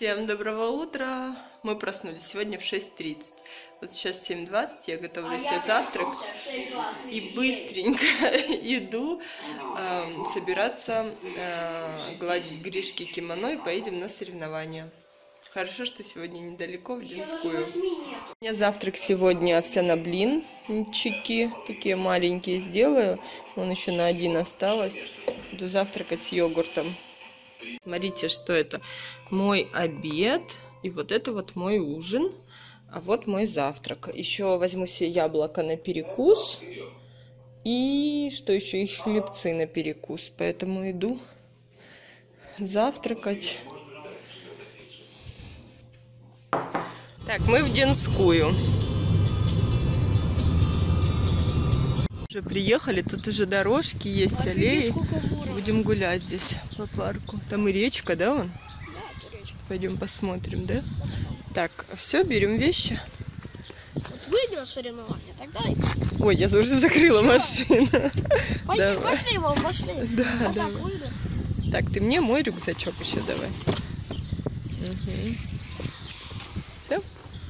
Всем доброго утра! Мы проснулись сегодня в 6:30. Вот сейчас 7:20, я готовлю себе завтрак и быстренько иду собираться гладить Гришке кимоно и поедем на соревнования. Хорошо, что сегодня недалеко, в Динскую. У меня завтрак сегодня овсяно-блинчики, такие маленькие сделаю. Вон еще на один осталось. Буду завтракать с йогуртом. Смотрите, что это. Мой обед, и вот это вот мой ужин, а вот мой завтрак. Еще возьму себе яблоко на перекус, и что еще, и хлебцы на перекус. Поэтому иду завтракать. Так, мы в Динскую. Уже приехали, тут уже дорожки есть, аллеи. Будем гулять здесь по парку. Там и речка, да, вон? Да, это речка. Пойдем посмотрим, да? Так, все, берем вещи. Вот выиграл соревнования, тогда и... Ой, я уже закрыла машину. Пошли, Вов, пошли. Да, да. Так, ты мне мой рюкзачок еще давай. Угу. Все?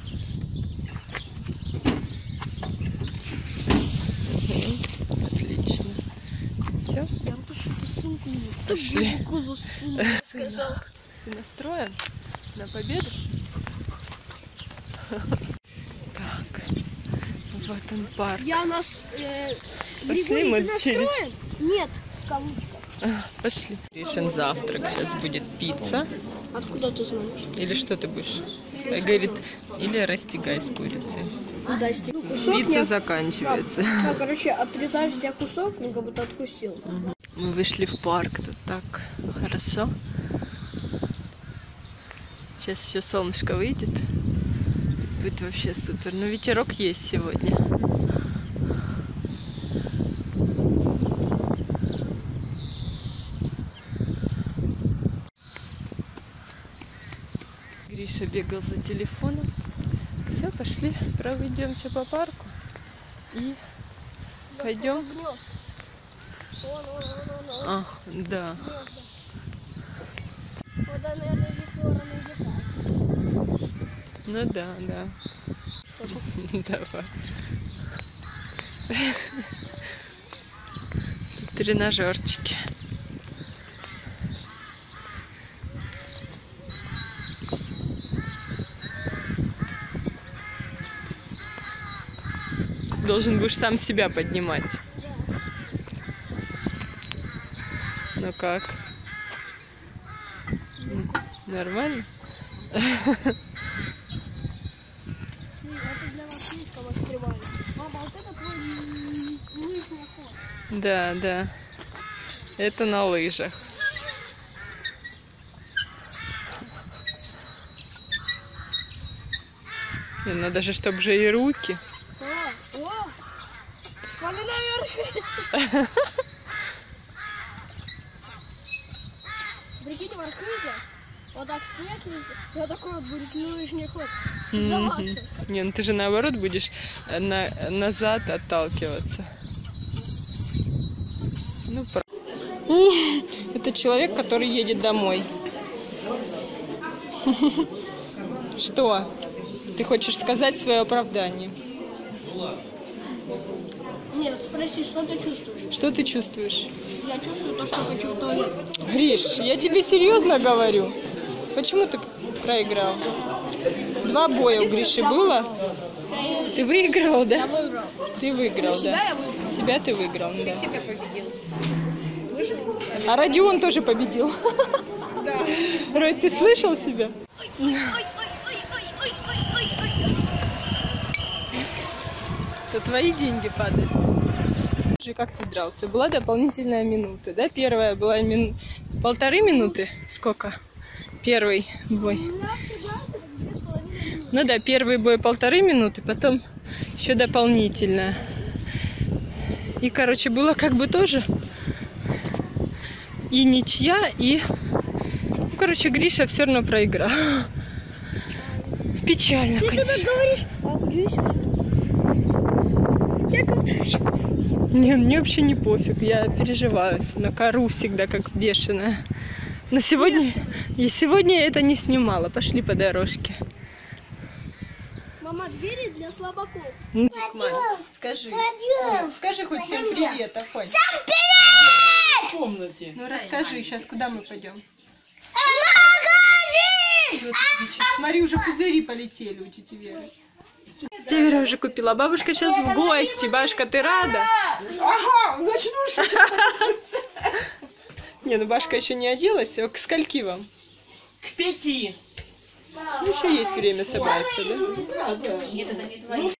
Отлично. Все? Я вот что-то сумку не Пошли. сказал. Ты настроен на победу? Так, вот он парк. Я нас... Пошли, мы настроен? Нет, в кавычках. Пошли. Решен завтрак. Сейчас будет пицца. Откуда ты знаешь? Или что ты будешь? Говорит, или растягай с курицей. Куда стекло? Кусок Пицца заканчивается. Да, короче, отрезаешь себе кусок, ну как будто откусил. Мы вышли в парк, тут так хорошо. Сейчас еще солнышко выйдет. Будет вообще супер. Но ветерок есть сегодня. Гриша бегал за телефоном. Все, пошли, пройдемся по парку и пойдем. А, да. Вот, наверное, здесь вороны летают. Ну да, да. Давай. Тренажерчики. Должен будешь сам себя поднимать. Ну как? Нормально? Это для вас слишком открывали. Мама, вот это твой лыжный ход. Да, да. Это на лыжах. Надо же, чтобы же и руки. О! Надо наверх. Прикинь, в Архизе вот так снег, вот такой вот будет лыжный ход. Сдаваться. Не, ну ты же наоборот будешь назад отталкиваться. Ну, это человек, который едет домой. Что? Ты хочешь сказать свое оправдание? Нет, спроси, что ты чувствуешь? Что ты чувствуешь? Я чувствую то, что хочу в туалет. Гриш, я тебе серьезно говорю. Почему ты проиграл? 2 боя у Гриши было. Ты выиграл, да? Я выиграл. Ты выиграл, да? Я выиграл. Себя ты выиграл, да. Ты себя победил. А Родион тоже победил. Да. Рой, ты слышал себя? Это твои деньги падают. Как ты дрался? Была дополнительная минута, да? Первая была 1,5 минуты. Сколько? Первый бой. Ну да, первый бой 1,5 минуты, потом еще дополнительно. И, короче, было как бы тоже и ничья, и... Короче, Гриша все равно проиграл. Печально, Ты конечно. так говоришь, а Гриша... Я как-то... Не, мне вообще не пофиг, я переживаю, на кору всегда как бешеная. Но сегодня я это не снимала. Пошли по дорожке. Мама, двери для слабаков. Скажи хоть всем привет, Афонь. Всем привет! В комнате. Ну расскажи, сейчас куда мы пойдем? Магазин! Смотри, уже пузыри полетели у тети Веры. Тетя Вера уже купила. Бабушка сейчас в гости. Бабушка, ты рада? Ага, ночнушки. Не, ну Башка еще не оделась. К скольки вам? К 5. Ну, еще есть время собраться, да? Да.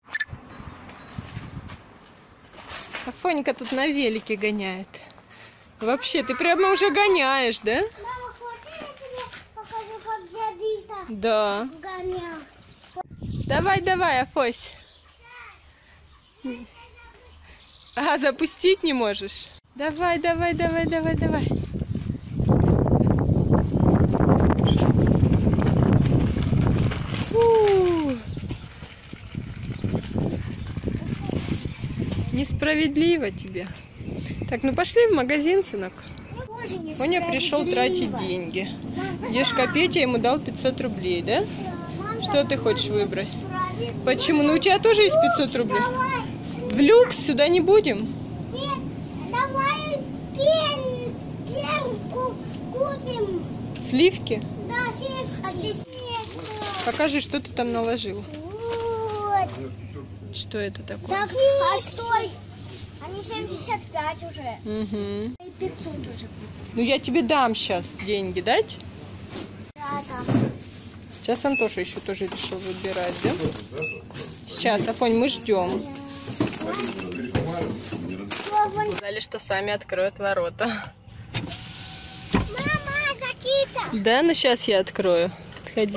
Афонька тут на велике гоняет. Вообще, ты прямо уже гоняешь, да? Мама, хочешь, я тебе покажу, как я быстро Да. гонял? Давай, Афось. А, запустить не можешь? Давай. Фу. Несправедливо тебе. Так, ну пошли в магазин, сынок. Моня пришел тратить деньги. Дедушка Петя ему дал 500 рублей, да? Что ты хочешь выбрать? Почему? Ну у тебя тоже есть 500 рублей. В люкс сюда не будем. Нет, давай пенку купим. Сливки? Да, сливки. А здесь нет. Покажи, что ты там наложил. Вот. Что это такое? Так, а стой. Они 75 уже. Угу. И 500 уже. Ну я тебе дам сейчас деньги, дать? Да, там. Сейчас Антоша еще тоже решил выбирать, да? Сейчас, Афонь, мы ждем. Сказали, что сами откроют ворота. Мама, Закита. Да, ну сейчас я открою. Подходи.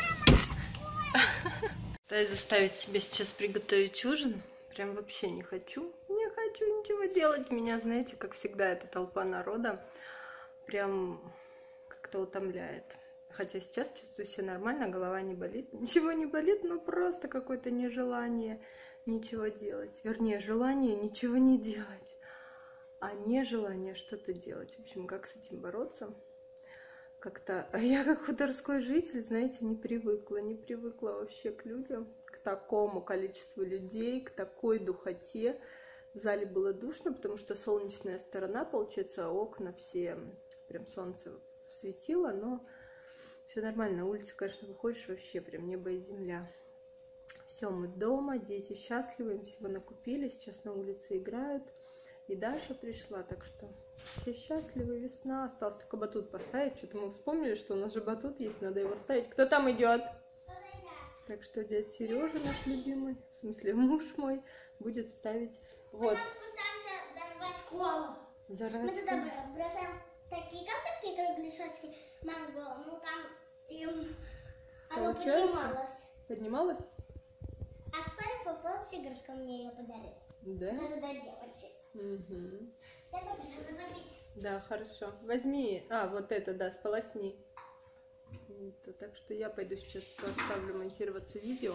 Пытаюсь заставить себя сейчас приготовить ужин. Прям вообще не хочу. Не хочу ничего делать. Меня, знаете, как всегда, эта толпа народа прям как-то утомляет. Хотя сейчас чувствую себя нормально, голова не болит. Ничего не болит, но просто какое-то нежелание ничего делать. Вернее, желание ничего не делать, а нежелание что-то делать. В общем, как с этим бороться? Как-то я как хуторской житель, знаете, не привыкла вообще к людям, к такому количеству людей, к такой духоте. В зале было душно, потому что солнечная сторона, получается, окна все, прям солнце светило, но все нормально. На улице, конечно, выходишь, вообще прям небо и земля. Все, мы дома, дети счастливы, им всего накупили, сейчас на улице играют. И Даша пришла, так что все счастливы, весна. Осталось только батут поставить. Что-то мы вспомнили, что у нас же батут есть, надо его ставить. Кто там идет? Так что дядя Сережа, наш любимый, в смысле муж мой, будет ставить. Вот. Мы постараемся взорвать школу. Взорвать Мы туда бросаем такие конфетки, кругляшочки, манго, ну там оно поднималось. Поднималась? А второй попалась игрушка, мне ее подарили. Да? Она задает девочек. Угу. Я побежала попить. Да, хорошо. Возьми, вот это, да, сполосни. Это, так что я пойду сейчас поставлю монтироваться видео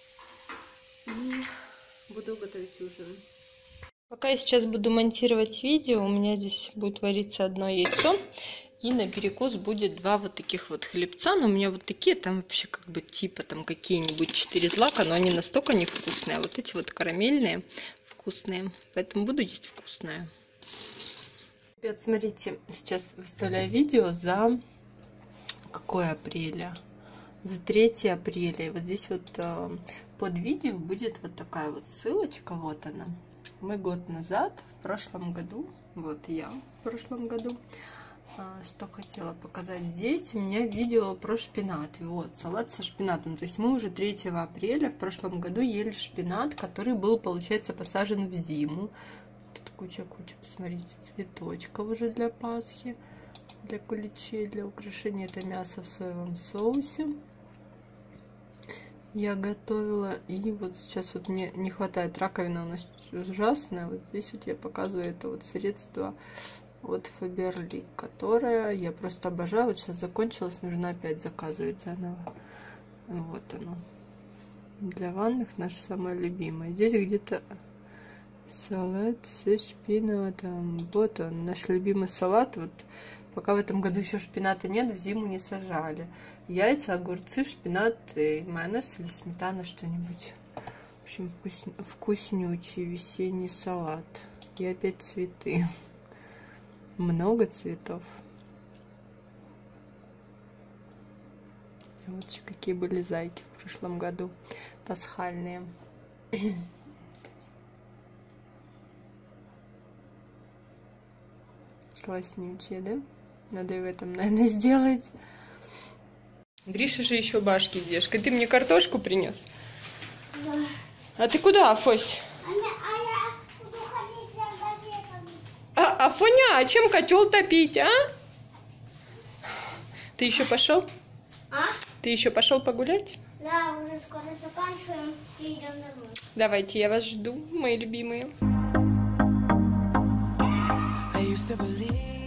и буду готовить ужин. Пока я сейчас буду монтировать видео, у меня здесь будет вариться одно яйцо. И на перекус будет 2 вот таких вот хлебца. Но у меня вот такие, там вообще как бы типа там какие-нибудь 4 злака, но они настолько невкусные. А вот эти вот карамельные вкусные. Поэтому буду есть вкусное. Ребят, смотрите, сейчас выставляю видео за какое апреля? За 3 апреля. И вот здесь вот под видео будет вот такая вот ссылочка. Вот она. Мы год назад, в прошлом году, вот я в прошлом году, что хотела показать здесь, у меня видео про шпинат. Вот, салат со шпинатом. То есть мы уже 3 апреля в прошлом году ели шпинат, который был, получается, посажен в зиму. Тут куча-куча, посмотрите, цветочков уже для Пасхи, для куличей, для украшения. Это мясо в соевом соусе. Я готовила, и вот сейчас вот мне не хватает, раковина у нас ужасная. Вот здесь вот я показываю это вот средство от Faberlic, которое я просто обожаю. Вот сейчас закончилось, нужно опять заказывать заново. Вот оно. Для ванных наше самое любимое. Здесь где-то салат со шпинатом. Вот он, наш любимый салат. Вот пока в этом году еще шпината нет, в зиму не сажали. Яйца, огурцы, шпинат, и майонез или сметана, что-нибудь. В общем, вкуснючий весенний салат. И опять цветы. Много цветов. Вот еще какие были зайки в прошлом году. Пасхальные. Класснючие, да? Надо и в этом, наверное, сделать. Гриша же еще башки ешь. Ты мне картошку принес? Да. А ты куда, Афось? А я буду ходить за газетами. Афоня, а чем котел топить, а? Ты еще пошел? А? Ты еще пошел погулять? Да, уже скоро заканчиваем и идем домой. Давайте, я вас жду, мои любимые. I used to believe